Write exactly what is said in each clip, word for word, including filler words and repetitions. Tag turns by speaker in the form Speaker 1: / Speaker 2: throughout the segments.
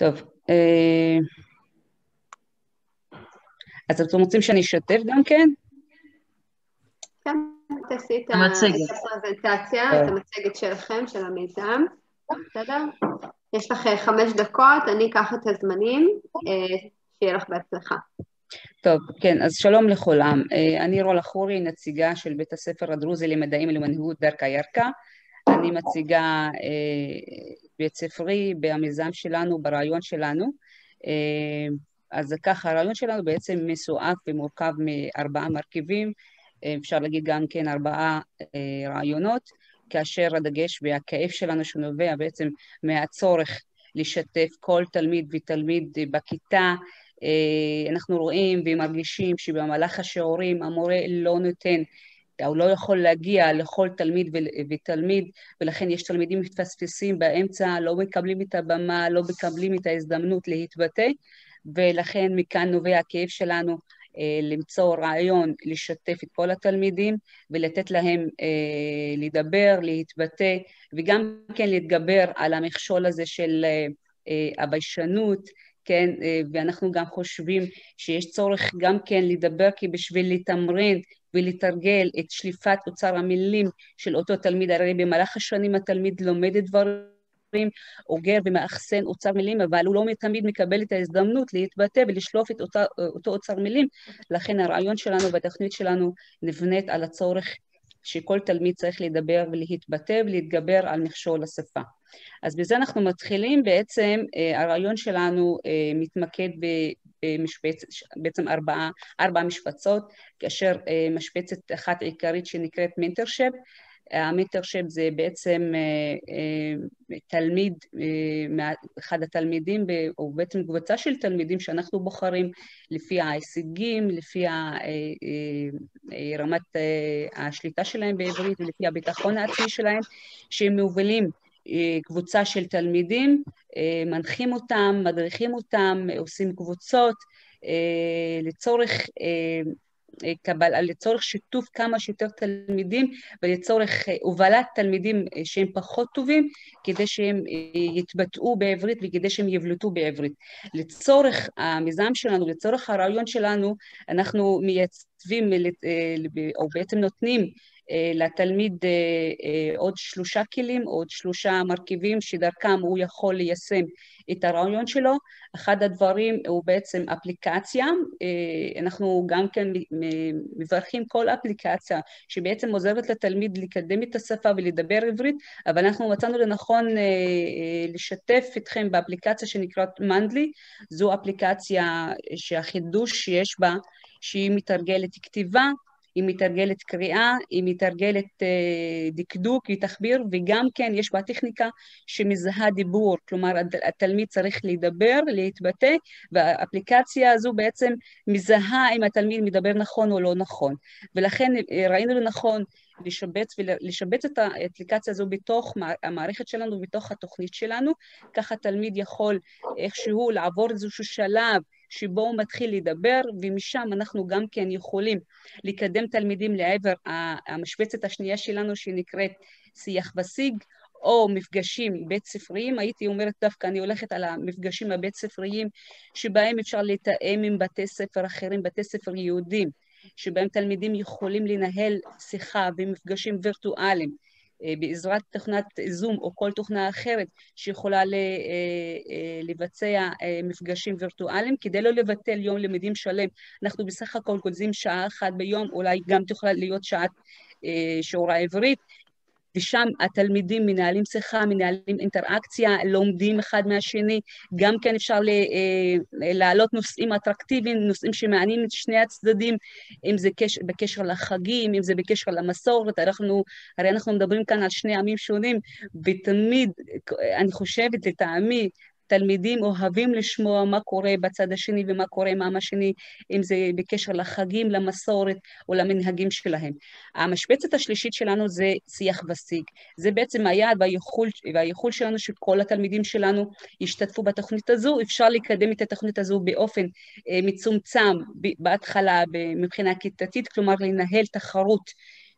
Speaker 1: טוב, אה, אז אתם רוצים שאני אשתף גם כן?
Speaker 2: כן, תעשי את
Speaker 3: המצגת.
Speaker 2: הפרזנטציה, את המצגת שלכם, של המיזם, בסדר? יש לך חמש דקות, אני אקח את הזמנים, אה, שיהיה לך בהצלחה.
Speaker 1: טוב, כן, אז שלום לכולם. אה, אני רולה חורי, נציגה של בית הספר הדרוזי למדעים ולמנהיגות דרכה ירקה. אני מציגה אה, בית ספרי במיזם שלנו, ברעיון שלנו. אה, אז ככה, הרעיון שלנו בעצם מסועף ומורכב מארבעה מרכיבים, אה, אפשר להגיד גם כן ארבעה אה, רעיונות, כאשר הדגש והכאב שלנו שנובע בעצם מהצורך לשתף כל תלמיד ותלמיד בכיתה. אנחנו רואים ומרגישים שבמהלך השיעורים המורה לא נותן, הוא לא יכול להגיע לכל תלמיד ותלמיד, ולכן יש תלמידים מתפספסים באמצע, לא מקבלים את הבמה, לא מקבלים את ההזדמנות להתבטא, ולכן מכאן נובע הכאב שלנו למצוא רעיון לשתף את כל התלמידים ולתת להם לדבר, להתבטא, וגם כן להתגבר על המכשול הזה של הביישנות, כן, ואנחנו גם חושבים שיש צורך גם כן לדבר, כי בשביל לתמרן ולתרגל את שליפת אוצר המילים של אותו תלמיד, הרי במהלך השנים התלמיד לומד את דברים, אוגר ומאחסן אוצר מילים, אבל הוא לא תמיד מקבל את ההזדמנות להתבטא ולשלוף את אותו, אותו אוצר מילים. לכן הרעיון שלנו והתוכנית שלנו נבנית על הצורך שכל תלמיד צריך לדבר ולהתבטא ולהתגבר על מכשול השפה. אז בזה אנחנו מתחילים. בעצם הרעיון שלנו מתמקד במשבצת, בעצם ארבעה, ארבע משבצות, כאשר משבצת אחת עיקרית שנקראת מנטורשיפ. המנטורשיפ זה בעצם תלמיד, אחד התלמידים, או בעצם קבוצה של תלמידים שאנחנו בוחרים לפי ההישגים, לפי רמת השליטה שלהם בעברית ולפי הביטחון העצמי שלהם, שהם מובילים קבוצה של תלמידים, מנחים אותם, מדריכים אותם, עושים קבוצות לצורך קבל, לצורך שיתוף כמה שיותר תלמידים ולצורך הובלת תלמידים שהם פחות טובים כדי שהם יתבטאו בעברית וכדי שהם יבלטו בעברית. לצורך המיזם שלנו, לצורך הרעיון שלנו, אנחנו מייצבים או בעצם נותנים לתלמיד עוד שלושה כלים, עוד שלושה מרכיבים שדרכם הוא יכול ליישם את הרעיון שלו. אחד הדברים הוא בעצם אפליקציה, אנחנו גם כן מברכים כל אפליקציה שבעצם עוזרת לתלמיד לקדם את השפה ולדבר עברית, אבל אנחנו מצאנו לנכון לשתף אתכם באפליקציה שנקראת מנדלי. זו אפליקציה שהחידוש שיש בה, שהיא מתרגלת כתיבה, היא מתרגלת קריאה, היא מתרגלת דקדוק, היא תחביר, וגם כן יש בה טכניקה שמזהה דיבור, כלומר התלמיד צריך לדבר, להתבטא, והאפליקציה הזו בעצם מזהה אם התלמיד מדבר נכון או לא נכון, ולכן ראינו לנכון לשבץ, ולשבץ את האפליקציה הזו בתוך המערכת שלנו, בתוך התוכנית שלנו, ככה תלמיד יכול איכשהו לעבור איזשהו שלב, שבו הוא מתחיל לדבר, ומשם אנחנו גם כן יכולים לקדם תלמידים לעבר המשבצת השנייה שלנו שנקראת שיח ושיג, או מפגשים בית ספריים. הייתי אומרת דווקא, אני הולכת על המפגשים הבית ספריים, שבהם אפשר לתאם עם בתי ספר אחרים, בתי ספר יהודים, שבהם תלמידים יכולים לנהל שיחה ומפגשים וירטואליים, בעזרת תוכנת זום או כל תוכנה אחרת שיכולה לבצע מפגשים וירטואליים, כדי לא לבטל יום לימודים שלם. אנחנו בסך הכל כותבים שעה אחת ביום, אולי גם תוכל להיות שעת שיעור העברית, ושם התלמידים מנהלים שיחה, מנהלים אינטראקציה, לומדים אחד מהשני, גם כן אפשר להעלות נושאים אטרקטיביים, נושאים שמעניינים את שני הצדדים, אם זה בקשר לחגים, אם זה בקשר למסורת. אנחנו, הרי אנחנו מדברים כאן על שני עמים שונים, ותמיד, אני חושבת לטעמי, תלמידים אוהבים לשמוע מה קורה בצד השני ומה קורה עם העם השני, אם זה בקשר לחגים, למסורת או למנהגים שלהם. המשבצת השלישית שלנו זה שיח ושיג. זה בעצם היעד והייחול, והייחול שלנו שכל התלמידים שלנו ישתתפו בתוכנית הזו. אפשר לקדם את התוכנית הזו באופן מצומצם בהתחלה מבחינה כיתתית, כלומר לנהל תחרות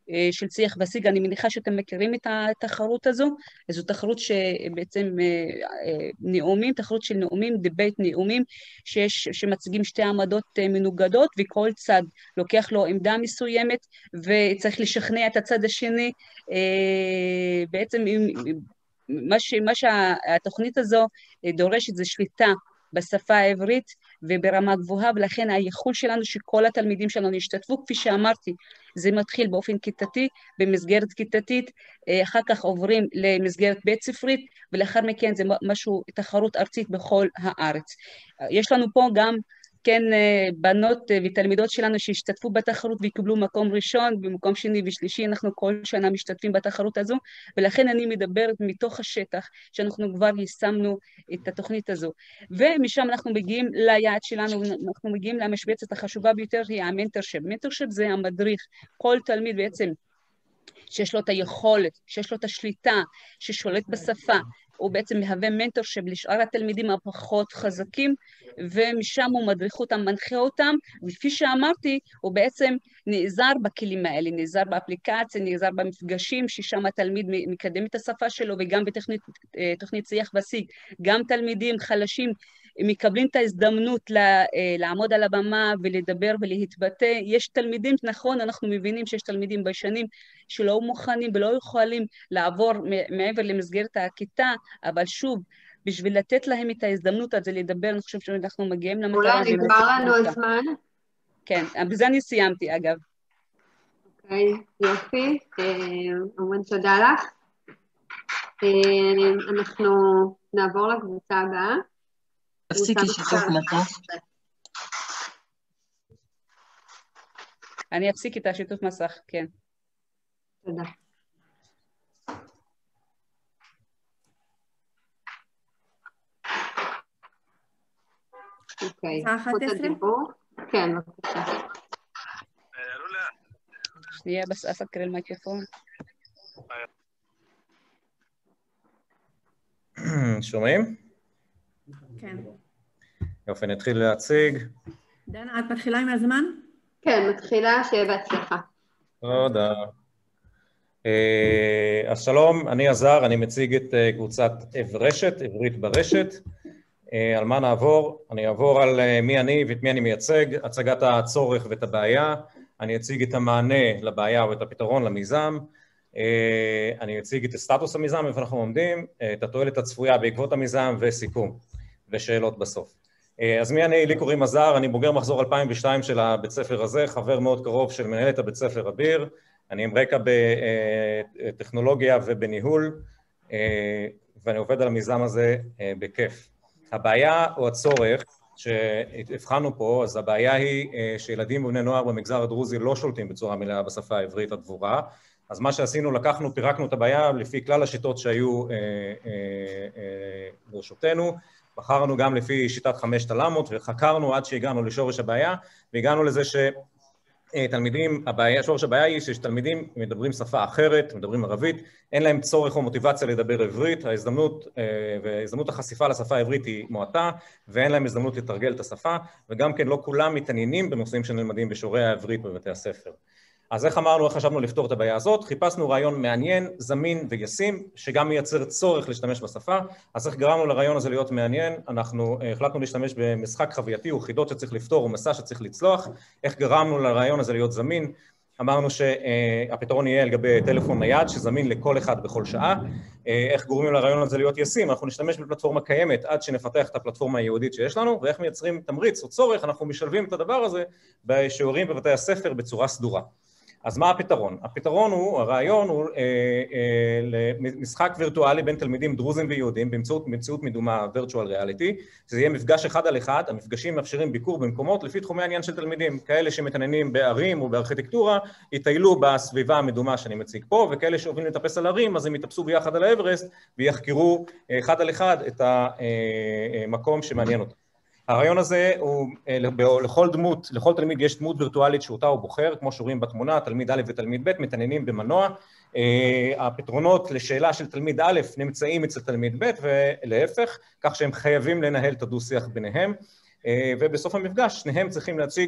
Speaker 1: של שיח ושיג. אני מניחה שאתם מכירים את התחרות הזו, זו תחרות שבעצם נאומים, תחרות של נאומים, דיבייט נאומים, שיש, שמציגים שתי עמדות מנוגדות, וכל צד לוקח לו עמדה מסוימת, וצריך לשכנע את הצד השני. בעצם מה, ש, מה שהתוכנית הזו דורשת זה שליטה בשפה העברית וברמה גבוהה, ולכן הייחוד שלנו שכל התלמידים שלנו ישתתפו. כפי שאמרתי, זה מתחיל באופן כיתתי, במסגרת כיתתית, אחר כך עוברים למסגרת בית ספרית, ולאחר מכן זה משהו, תחרות ארצית בכל הארץ. יש לנו פה גם כן בנות ותלמידות שלנו שהשתתפו בתחרות ויקבלו מקום ראשון, במקום שני ושלישי. אנחנו כל שנה משתתפים בתחרות הזו, ולכן אני מדברת מתוך השטח, שאנחנו כבר יישמנו את התוכנית הזו. ומשם אנחנו מגיעים ליעד שלנו, אנחנו מגיעים למשבצת החשובה ביותר, היא המנטורשיפ. מנטורשיפ זה המדריך, כל תלמיד בעצם שיש לו את היכולת, שיש לו את השליטה, ששולט בשפה, הוא בעצם מהווה מנטורשיפ לשאר התלמידים הפחות חזקים, ומשם הוא מדריך אותם, מנחה אותם, וכפי שאמרתי, הוא בעצם נעזר בכלים האלה, נעזר באפליקציה, נעזר במפגשים, ששם התלמיד מקדם את השפה שלו, וגם בתוכנית תוכנית שיח ושיג, גם תלמידים חלשים, מקבלים את ההזדמנות לעמוד על הבמה ולדבר ולהתבטא. יש תלמידים, נכון, אנחנו מבינים שיש תלמידים ביישנים שלא מוכנים ולא יכולים לעבור מעבר למסגרת הכיתה, אבל שוב, בשביל לתת להם את ההזדמנות הזה לדבר, אני חושב שאנחנו מגיעים למטרה.
Speaker 2: אולי נגמר לנו הזמן.
Speaker 1: כן, בזה אני סיימתי אגב.
Speaker 2: אוקיי, יופי, המון תודה לך. אנחנו נעבור לקבוצה הבאה.
Speaker 3: תפסיקי שיתוף מסך.
Speaker 1: אני אפסיק את השיתוף מסך, כן.
Speaker 2: תודה. אוקיי, זכות הדיבור. כן, בבקשה.
Speaker 1: שנייה, בס אסקר الميكروفون.
Speaker 4: שומעים?
Speaker 3: כן.
Speaker 4: יופי, נתחיל להציג.
Speaker 3: דנה, את מתחילה עם הזמן?
Speaker 2: כן, מתחילה, שיהיה בהצלחה.
Speaker 4: תודה. אז שלום, אני עזר, אני מציג את קבוצת אברשת, עברית ברשת. על מה נעבור? אני אעבור על מי אני ואת מי אני מייצג, הצגת הצורך ואת הבעיה, אני אציג את המענה לבעיה ואת הפתרון למיזם, אני אציג את סטטוס המיזם, איפה אנחנו עומדים, את התועלת הצפויה בעקבות המיזם וסיכום, ושאלות בסוף. אז מי אני? לי קוראים עזר, אני בוגר מחזור אלפיים ושתיים של הבית ספר הזה, חבר מאוד קרוב של מנהלת הבית ספר אביר, אני עם רקע בטכנולוגיה ובניהול, ואני עובד על המיזם הזה בכיף. הבעיה או הצורך שהבחנו פה, אז הבעיה היא שילדים ובני נוער במגזר הדרוזי לא שולטים בצורה מלאה בשפה העברית הדבורה, אז מה שעשינו, לקחנו, פירקנו את הבעיה לפי כלל השיטות שהיו ברשותנו, בחרנו גם לפי שיטת חמשת הלמות וחקרנו עד שהגענו לשורש הבעיה, והגענו לזה שתלמידים, הבעיה, שורש הבעיה היא שתלמידים מדברים שפה אחרת, מדברים ערבית, אין להם צורך או מוטיבציה לדבר עברית, ההזדמנות והזדמנות החשיפה לשפה העברית היא מועטה, ואין להם הזדמנות לתרגל את השפה, וגם כן לא כולם מתעניינים בנושאים שנלמדים בשיעורי העברית בבתי הספר. אז איך אמרנו, איך חשבנו לפתור את הבעיה הזאת? חיפשנו רעיון מעניין, זמין וישים, שגם מייצר צורך להשתמש בשפה. אז איך גרמנו לרעיון הזה להיות מעניין? אנחנו החלטנו להשתמש במשחק חווייתי, או חידות שצריך לפתור, או מסע שצריך לצלוח. איך גרמנו לרעיון הזה להיות זמין? אמרנו שהפתרון יהיה על גבי טלפון נייד, שזמין לכל אחד בכל שעה. איך גורמים לרעיון הזה להיות ישים? אנחנו נשתמש בפלטפורמה קיימת עד שנפתח את הפלטפורמה היהודית שיש לנו, ואיך מייצרים תמריץ או צורך, אנחנו משלבים את הדבר הזה בשיעורים בבתי הספר בצורה סדורה. אז מה הפתרון? הפתרון הוא, הרעיון הוא אה, אה, למשחק וירטואלי בין תלמידים דרוזים ויהודים באמצעות מציאות מדומה virtual reality, שזה יהיה מפגש אחד על אחד, המפגשים מאפשרים ביקור במקומות לפי תחומי העניין של תלמידים, כאלה שמתעניינים בערים או בארכיטקטורה, יטיילו בסביבה המדומה שאני מציג פה, וכאלה שאוהבים לטפס על ערים, אז הם יטפסו ביחד על האברסט, ויחקרו אחד על אחד את המקום שמעניין אותם. הרעיון הזה הוא, לכל דמות, לכל תלמיד יש דמות וירטואלית שאותה הוא בוחר, כמו שרואים בתמונה, תלמיד א' ותלמיד ב' מתעניינים במנוע. הפתרונות לשאלה של תלמיד א' נמצאים אצל תלמיד ב' ולהפך, כך שהם חייבים לנהל את הדו-שיח ביניהם. ובסוף המפגש שניהם צריכים להציג,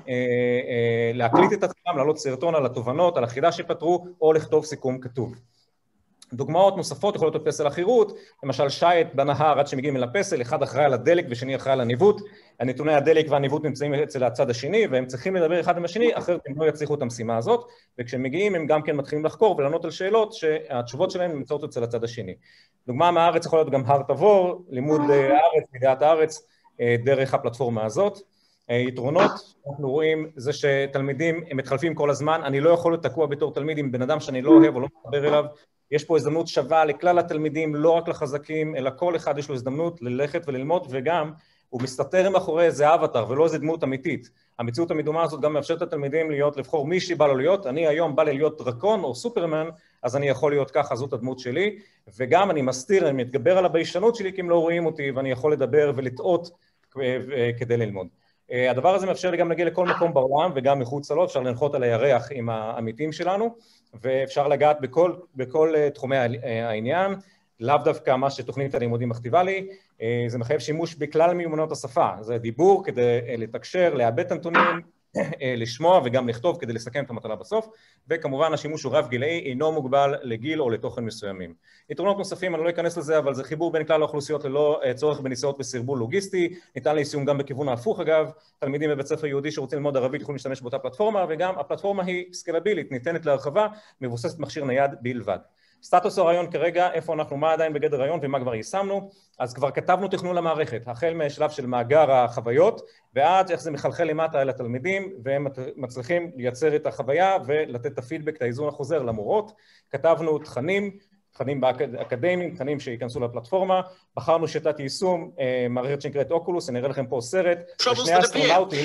Speaker 4: להקליט את עצמם, לעלות סרטון על התובנות, על החידה שפתרו, או לכתוב סיכום כתוב. דוגמאות נוספות יכולות להיות פסל החירות, למשל שייט בנהר עד שמגיעים אל הפסל, אחד אחראי על הדלק ושני אחראי על הניווט, הנתוני הדלק והניווט נמצאים אצל הצד השני, והם צריכים לדבר אחד עם השני, אחרת הם לא יצליחו את המשימה הזאת, וכשהם מגיעים הם גם כן מתחילים לחקור ולענות על שאלות שהתשובות שלהם נמצאות אצל הצד השני. דוגמה מהארץ יכול להיות גם הר תבור, לימוד הארץ, ידיעת הארץ, דרך הפלטפורמה הזאת. יתרונות, אנחנו רואים זה שתלמידים הם מתחלפים כל הזמן, אני לא יכול להיות תקוע בתור תלמיד עם בן אדם שאני לא אוהב או לא מתחבר אליו, יש פה הזדמנות שווה לכלל התלמידים, לא רק לחזקים, אלא כל אחד יש לו הזדמנות ללכת וללמוד, וגם הוא מסתתר מאחורי איזה אבטר ולא איזה דמות אמיתית. המציאות המדומה הזאת גם מאפשרת לתלמידים להיות, לבחור מי שבא לו להיות, אני היום בא לי להיות דרקון או סופרמן, אז אני יכול להיות ככה, זאת הדמות שלי, וגם אני מסתיר, אני מתגבר על הביישנות שלי, כי הם לא רואים אותי, ואני יכול לדבר ולטעות כדי ללמוד. הדבר הזה מאפשר לי גם להגיע לכל מקום בעולם, וגם מחוץ לו, אפשר לנחות על הירח עם העמיתים שלנו, ואפשר לגעת בכל, בכל תחומי העניין, לאו דווקא מה שתוכנית הלימודים מכתיבה לי, זה מחייב שימוש בכלל מיומנויות השפה, זה דיבור כדי לתקשר, לאבד את הנתונים, לשמוע וגם לכתוב כדי לסכם את המטלה בסוף, וכמובן השימוש הוא רב גילאי, אינו מוגבל לגיל או לתוכן מסוימים. יתרונות נוספים, אני לא אכנס לזה, אבל זה חיבור בין כלל האוכלוסיות ללא צורך בניסיונות בסרבול לוגיסטי, ניתן ליישום גם בכיוון ההפוך אגב, תלמידים בבית ספר יהודי שרוצים ללמוד ערבית יכולים להשתמש באותה פלטפורמה, וגם הפלטפורמה היא סקלבילית, ניתנת להרחבה, מבוססת מכשיר נייד בלבד. סטטוס הרעיון כרגע, איפה אנחנו, מה עדיין בגדר רעיון ומה כבר יישמנו, אז כבר כתבנו תכנון למערכת, החל משלב של מאגר החוויות, ועד איך זה מחלחל למטה אל התלמידים, והם מצליחים לייצר את החוויה ולתת את הפידבק, את האיזון החוזר למורות. כתבנו תכנים, תכנים באקדמיים, תכנים שיכנסו לפלטפורמה, בחרנו שיטת יישום, מערכת שנקראת אוקולוס, אני אראה לכם פה סרט, שני אסטרונאוטים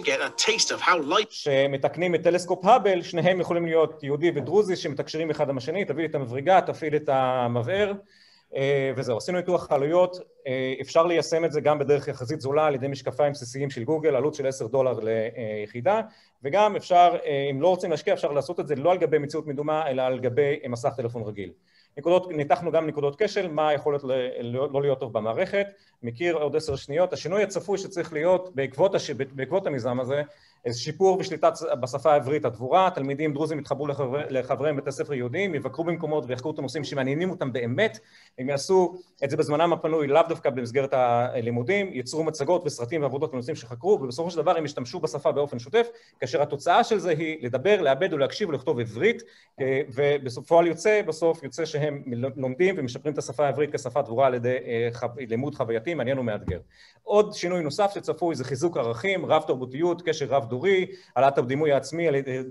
Speaker 4: שמתקנים את טלסקופ האבל, שניהם יכולים להיות יהודי ודרוזי שמתקשרים אחד עם השני, תביא את המברגה, תפעיל את המבער, וזהו, עשינו ניתוח עלויות, אפשר ליישם את זה גם בדרך יחסית זולה על ידי משקפיים בסיסיים של גוגל, עלות של עשרה דולר ליחידה, וגם אפשר, אם לא רוצים להשקיע, אפשר לעשות את זה לא על גבי מציאות מדומה, אלא על גבי מסך טלפון רגיל. נקודות, ניתחנו גם נקודות כשל, מה יכול להיות לא להיות טוב במערכת, מכיר עוד עשר שניות, השינוי הצפוי שצריך להיות בעקבות, הש... בעקבות המיזם הזה, איזה שיפור בשליטה בשפה העברית הדבורה, תלמידים דרוזים יתחברו לחבר... לחבריהם בתי ספר יהודיים, יבקרו במקומות ויחקרו את הנושאים שמעניינים אותם באמת, הם יעשו את זה בזמנם הפנוי, לאו דווקא במסגרת הלימודים, ייצרו מצגות וסרטים ועבודות בנושאים שחקרו, ובסופו של דבר הם ישתמשו בשפה באופן שוטף, כאשר התוצאה של זה היא לדבר, לעבד ולהקשיב ולכתוב עברית, ובסופו יוצא, בסוף יוצא שהם לומדים ומשפרים את השפה העברית כשפה דבורה על ידי לימוד חווייתי, מעניין ומאתגר. עוד שינוי נוסף שצפוי זה חיזוק ערכים, רב תרבותיות, קשר רב דורי, העלאת הדימוי העצמי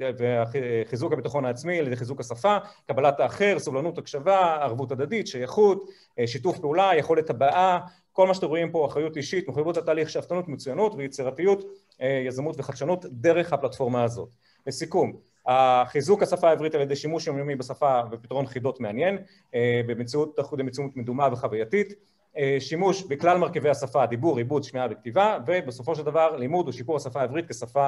Speaker 4: וחיזוק הביטחון העצמי על ידי חיזוק השפה, קבלת האחר, סובלנות, הקשבה, ערבות הדדית, שייכות, שיתוף פעולה, יכולת הבעה, כל מה שאתם רואים פה, אחריות אישית, מחויבות התהליך, שאפתנות, מצוינות ויצירתיות, יזמות וחדשנות דרך הפלטפורמה הזאת. לסיכום, החיזוק השפה העברית על ידי שימוש יומיומי בשפה ופתרון חידות מעניין, במציאות מציאות מדומה וחווייתית, שימוש בכלל מרכיבי השפה, דיבור, עיבוד, שמיעה וכתיבה, ובסופו של דבר לימוד ושיפור השפה העברית כשפה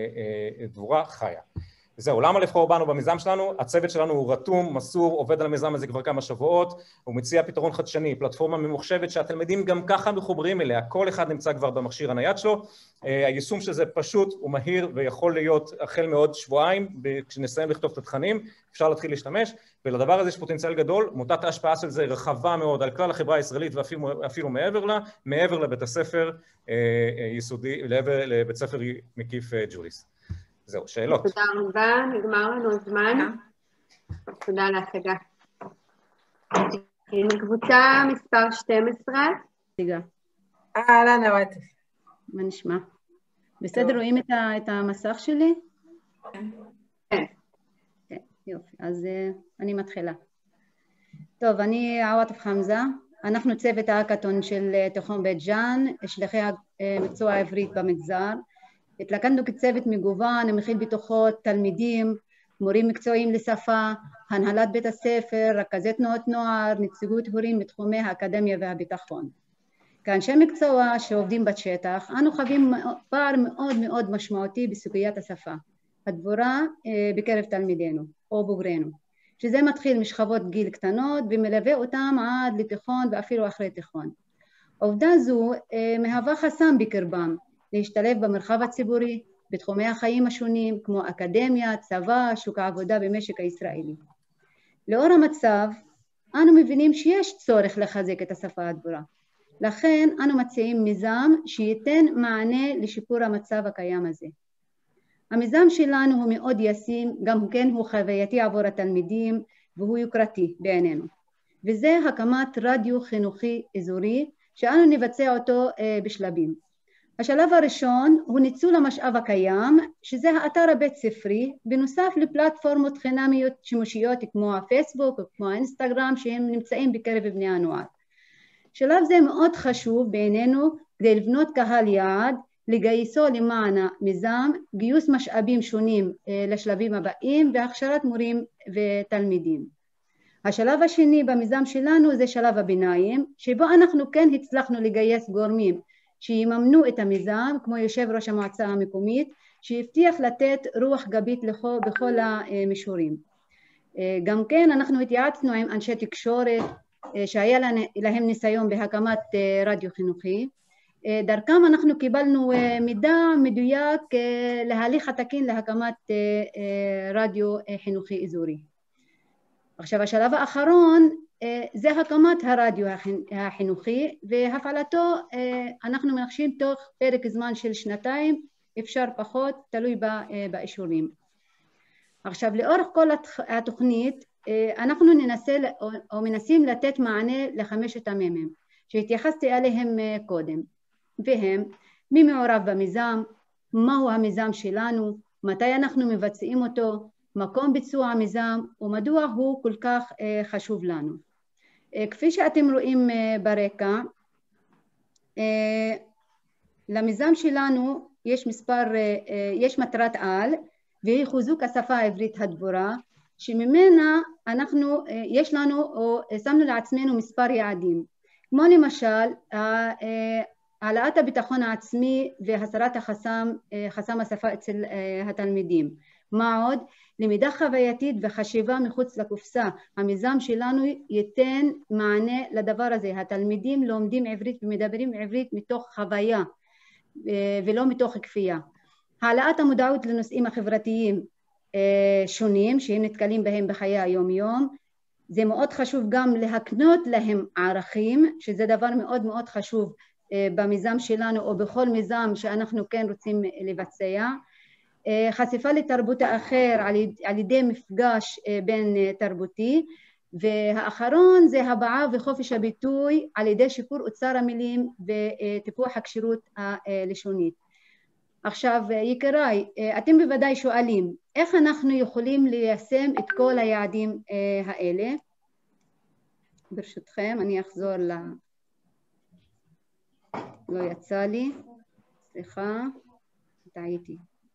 Speaker 4: דבורה חיה. זהו, למה לבחור בנו במיזם שלנו? הצוות שלנו הוא רתום, מסור, עובד על המיזם הזה כבר כמה שבועות, הוא מציע פתרון חדשני, פלטפורמה ממוחשבת שהתלמידים גם ככה מחוברים אליה, כל אחד נמצא כבר במכשיר הנייד שלו, היישום של זה פשוט ומהיר ויכול להיות החל מעוד שבועיים, כשנסיים לכתוב את התכנים, אפשר להתחיל להשתמש, ולדבר הזה יש פוטנציאל גדול, מוטת ההשפעה של זה רחבה מאוד על כלל החברה הישראלית ואפילו מעבר לה, מעבר לבית הספר יסודי, לבית ספר מקיף ג'וליס. זהו, שאלות.
Speaker 2: תודה רבה, נגמר לנו הזמן. תודה להצגה. קבוצה מספר שתים עשרה.
Speaker 5: רגע.
Speaker 3: אהלן, עבדת.
Speaker 5: מה נשמע? בסדר, רואים את המסך שלי?
Speaker 2: כן.
Speaker 5: כן, יופי. אז אני מתחילה. טוב, אני עוואטף חמזה. אנחנו צוות ההאקתון של תיכון בית ג'אן, שליחי מקצוע העברית במגזר. התלכדנו כצוות מגוון, המכיל בתוכו תלמידים, מורים מקצועיים לשפה, הנהלת בית הספר, רכזי תנועות נוער, נציגות הורים בתחומי האקדמיה והביטחון. כאנשי מקצוע שעובדים בשטח, אנו חווים פער מאוד מאוד משמעותי בסוגיית השפה, הדבורה בקרב תלמידינו או בוגרינו, שזה מתחיל משכבות גיל קטנות ומלווה אותם עד לתיכון ואפילו אחרי תיכון. עובדה זו מהווה חסם בקרבם להשתלב במרחב הציבורי, בתחומי החיים השונים, כמו אקדמיה, צבא, שוק העבודה במשק הישראלי. לאור המצב, אנו מבינים שיש צורך לחזק את השפה הדבורה. לכן אנו מציעים מיזם שייתן מענה לשיפור המצב הקיים הזה. המיזם שלנו הוא מאוד ישים, גם כן הוא חווייתי עבור התלמידים והוא יוקרתי בעינינו. וזה הקמת רדיו חינוכי אזורי שאנו נבצע אותו בשלבים. השלב הראשון הוא ניצול המשאב הקיים, שזה האתר הבית ספרי, בנוסף לפלטפורמות חינמיות שימושיות כמו הפייסבוק או כמו האינסטגרם שהם נמצאים בקרב בני הנוער. שלב זה מאוד חשוב בעינינו כדי לבנות קהל יעד, לגייסו למען המיזם, גיוס משאבים שונים לשלבים הבאים והכשרת מורים ותלמידים. השלב השני במיזם שלנו זה שלב הביניים, שבו אנחנו כן הצלחנו לגייס גורמים שיממנו את המיזם, כמו יושב ראש המועצה המקומית, שהבטיח לתת רוח גבית לכו, בכל המישורים. גם כן אנחנו התייעצנו עם אנשי תקשורת, שהיה להם ניסיון בהקמת רדיו חינוכי. דרכם אנחנו קיבלנו מידע מדויק להליך התקין להקמת רדיו חינוכי אזורי. עכשיו השלב האחרון זה הקמת הרדיו החינוכי והפעלתו אנחנו מנחשים תוך פרק זמן של שנתיים, אפשר פחות, תלוי באישורים. עכשיו לאורך כל התוכנית אנחנו ננסה או מנסים לתת מענה לחמשת המ"מים שהתייחסתי אליהם קודם, והם מי מעורב במיזם, מהו המיזם שלנו, מתי אנחנו מבצעים אותו, מקום ביצוע המיזם ומדוע הוא כל כך חשוב לנו. כפי שאתם רואים ברקע, למיזם שלנו יש מספר, יש מטרת על והיא חיזוק השפה העברית הדבורה, שממנה אנחנו, יש לנו או שמנו לעצמנו מספר יעדים, כמו למשל העלאת הביטחון העצמי והסרת החסם, חסם השפה אצל התלמידים. מה עוד? למידה חווייתית וחשיבה מחוץ לקופסה. המיזם שלנו ייתן מענה לדבר הזה. התלמידים לומדים עברית ומדברים עברית מתוך חוויה ולא מתוך כפייה. העלאת המודעות לנושאים החברתיים שונים שהם נתקלים בהם בחיי היום-יום. זה מאוד חשוב גם להקנות להם ערכים, שזה דבר מאוד מאוד חשוב במיזם שלנו או בכל מיזם שאנחנו כן רוצים לבצע. חשיפה לתרבות האחר על ידי מפגש בין תרבותי, והאחרון זה הבעה וחופש הביטוי על ידי שיפור אוצר המילים וטיפוח הקשירות הלשונית. עכשיו יקריי, אתם בוודאי שואלים איך אנחנו יכולים ליישם את כל היעדים האלה. ברשותכם אני אחזור ל... לא יצא לי, סליחה, טעיתי.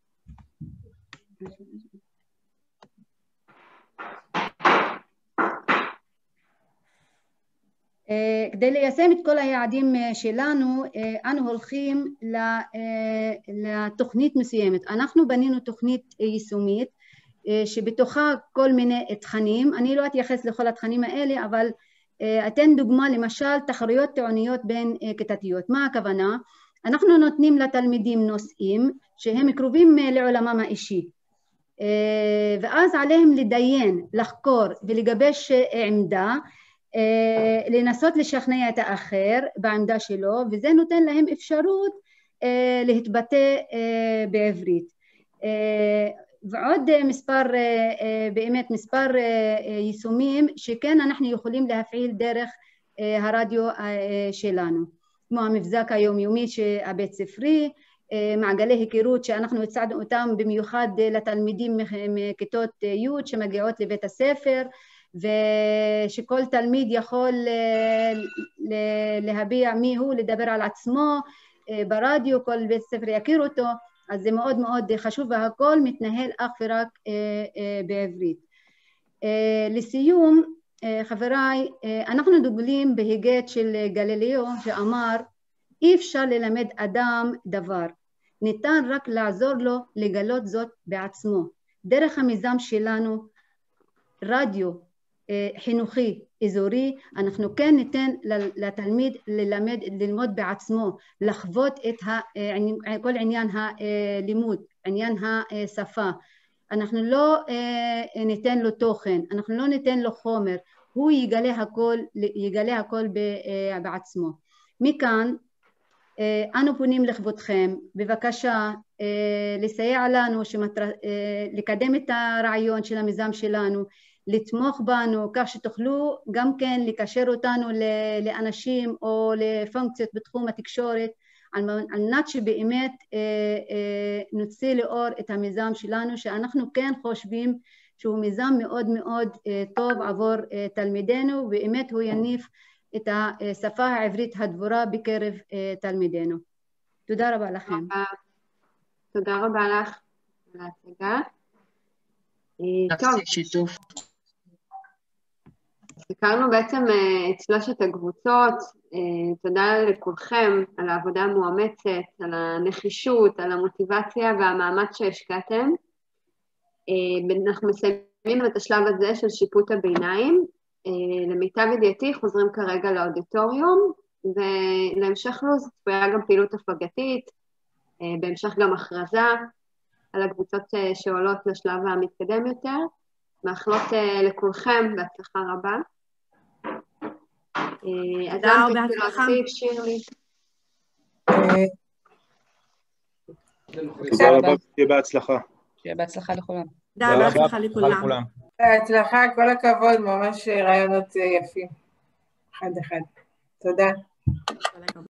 Speaker 5: כדי ליישם את כל היעדים שלנו, אנו הולכים לתוכנית מסוימת. אנחנו בנינו תוכנית יישומית שבתוכה כל מיני תכנים, אני לא אתייחס לכל התכנים האלה, אבל אתן דוגמה למשל תחרויות תיאורטיות בין כיתתיות. מה הכוונה? אנחנו נותנים לתלמידים נושאים שהם קרובים לעולמם האישי, ואז עליהם לדיין, לחקור ולגבש עמדה, לנסות לשכנע את האחר בעמדה שלו, וזה נותן להם אפשרות להתבטא בעברית. ועוד מספר, באמת מספר יישומים שכן אנחנו יכולים להפעיל דרך הרדיו שלנו, כמו המבזק היומיומי הבית ספרי, מעגלי היכרות שאנחנו הצענו אותם במיוחד לתלמידים מכיתות י' שמגיעות לבית הספר, ושכל תלמיד יכול להביע מי הוא, לדבר על עצמו ברדיו, כל בית ספר יכיר אותו, אז זה מאוד מאוד חשוב, והכל מתנהל אך ורק בעברית. לסיום, חבריי, אנחנו דוגלים בהיגד של גלילאו שאמר, אי אפשר ללמד אדם דבר, ניתן רק לעזור לו לגלות זאת בעצמו. דרך המיזם שלנו, רדיו חינוכי אזורי, אנחנו כן ניתן לתלמיד ללמד, ללמוד בעצמו, לחוות את ה, כל עניין הלימוד, עניין השפה. אנחנו לא ניתן לו תוכן, אנחנו לא ניתן לו חומר, הוא יגלה הכל, יגלה הכל בעצמו. מכאן אנו פונים לכבודכם, בבקשה לסייע לנו, שמטר, לקדם את הרעיון של המיזם שלנו, לתמוך בנו, כך שתוכלו גם כן לקשר אותנו לאנשים או לפונקציות בתחום התקשורת, על מנת שבאמת נוציא לאור את המיזם שלנו, שאנחנו כן חושבים שהוא מיזם מאוד מאוד טוב עבור תלמידינו, ובאמת הוא יניף את השפה העברית הדבורה בקרב תלמידינו. תודה רבה לכם.
Speaker 2: תודה רבה לך על ההצגה. טוב,
Speaker 1: שיתוף.
Speaker 2: הכרנו בעצם את שלושת הקבוצות. תודה לכולכם על העבודה המאומצת, על הנחישות, על המוטיבציה והמאמץ שהשקעתם. אנחנו מסיימים את השלב הזה של שיפוט הביניים. למיטב ידיעתי חוזרים כרגע לאודיטוריום, ולהמשך לו"ז צפויה גם פעילות הפגתית, בהמשך גם הכרזה על הקבוצות שעולות לשלב המתקדם יותר. מאחלות לכולכם בהצלחה רבה.
Speaker 6: תודה רבה, בהצלחה.
Speaker 2: שירלי.
Speaker 7: תודה רבה, תהיה בהצלחה.
Speaker 1: שיהיה בהצלחה לכולם.
Speaker 6: תודה, בהצלחה לכולם.
Speaker 3: בהצלחה, כל הכבוד, ממש רעיונות יפים. אחד אחד. תודה.